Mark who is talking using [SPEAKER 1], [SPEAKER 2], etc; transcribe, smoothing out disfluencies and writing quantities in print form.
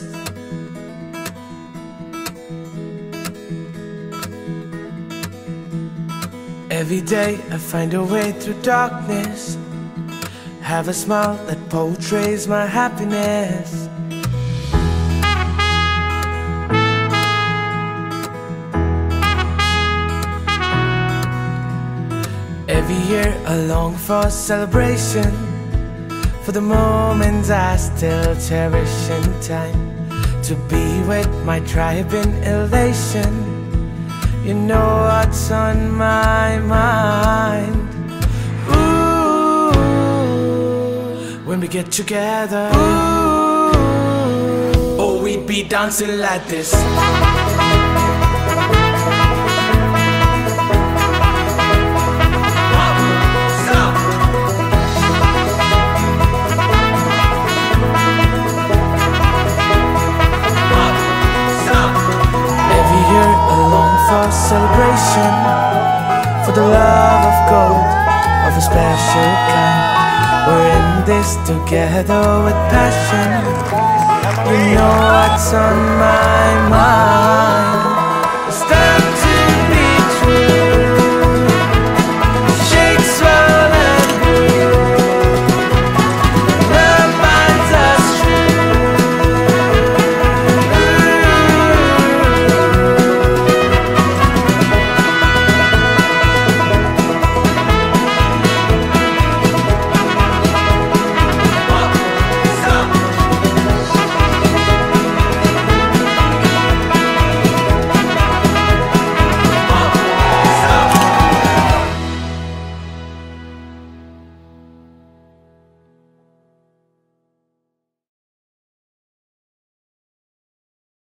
[SPEAKER 1] Every day I find a way through darkness, have a smile that portrays my happiness. Every year I long for celebration, for the moments I still cherish in time, to be with my tribe in elation. You know what's on my mind. Ooh, when we get together, ooh, oh, we'd be dancing like this. Celebration, for the love of gold, of a special kind. We're in this together with passion. You know what's on my mind.